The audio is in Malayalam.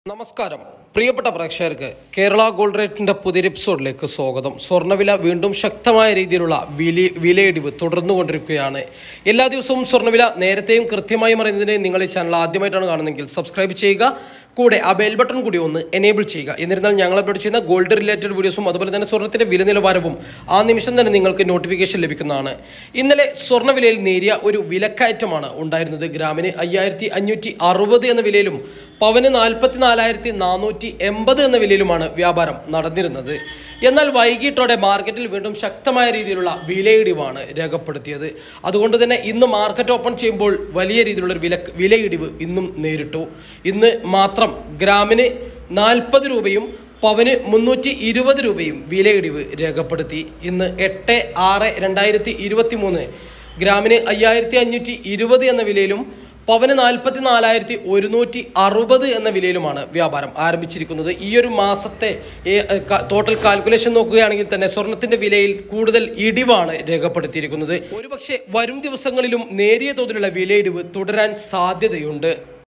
നമസ്കാരം പ്രിയപ്പെട്ട പ്രേക്ഷകർക്ക് കേരള ഗോൾഡ് റേറ്റിന്റെ പുതിയ എപ്പിസോഡിലേക്ക് സ്വാഗതം. സ്വർണ്ണവില വീണ്ടും ശക്തമായ രീതിയിലുള്ള വിലയിടിവ് തുടർന്നുകൊണ്ടിരിക്കുകയാണ്. എല്ലാ ദിവസവും സ്വർണ്ണവില നേരത്തെയും കൃത്യമായും അറിയുന്നതിന് നിങ്ങൾ ഈ ചാനൽ ആദ്യമായിട്ടാണ് കാണുന്നതെങ്കിൽ സബ്സ്ക്രൈബ് ചെയ്യുക, കൂടെ ആ ബെൽ ബട്ടൺ കൂടി ഒന്ന് എനേബിൾ ചെയ്യുക. എന്നിരുന്നാൽ ഞങ്ങൾ അപ്ലോഡ് ചെയ്യുന്ന ഗോൾഡ് റിലേറ്റഡ് വീഡിയോസും അതുപോലെ തന്നെ സ്വർണ്ണത്തിന്റെ വില നിലവാരവും ആ നിമിഷം തന്നെ നിങ്ങൾക്ക് നോട്ടിഫിക്കേഷൻ ലഭിക്കുന്നതാണ്. ഇന്നലെ സ്വർണ്ണവിലയിൽ നേരിയ ഒരു വിലക്കയറ്റമാണ് ഉണ്ടായിരുന്നത്. ഗ്രാമിന് 5560 എന്ന വിലയിലും പവന് 44,480 എന്ന വിലയിലുമാണ് വ്യാപാരം നടന്നിരുന്നത്. എന്നാൽ വൈകിട്ടോടെ മാർക്കറ്റിൽ വീണ്ടും ശക്തമായ രീതിയിലുള്ള വിലയിടിവാണ് രേഖപ്പെടുത്തിയത്. അതുകൊണ്ട് തന്നെ ഇന്ന് മാർക്കറ്റ് ഓപ്പൺ ചെയ്യുമ്പോൾ വലിയ രീതിയിലുള്ളൊരു വിലയിടിവ് ഇന്നും നേരിട്ടു. ഇന്ന് മാത്രം ഗ്രാമിന് 40 രൂപയും പവന് 320 രൂപയും വിലയിടിവ് രേഖപ്പെടുത്തി. ഇന്ന് 8/6/2023 ഗ്രാമിന് 5520 എന്ന വിലയിലും പവന് 44,160 എന്ന വിലയിലുമാണ് വ്യാപാരം ആരംഭിച്ചിരിക്കുന്നത്. ഈ ഒരു മാസത്തെ ടോട്ടൽ കാൽക്കുലേഷൻ നോക്കുകയാണെങ്കിൽ തന്നെ സ്വർണത്തിന്റെ വിലയിൽ കൂടുതൽ ഇടിവാണ് രേഖപ്പെടുത്തിയിരിക്കുന്നത്. ഒരുപക്ഷെ വരും ദിവസങ്ങളിലും നേരിയ തോതിലുള്ള വിലയിടിവ് തുടരാൻ സാധ്യതയുണ്ട്.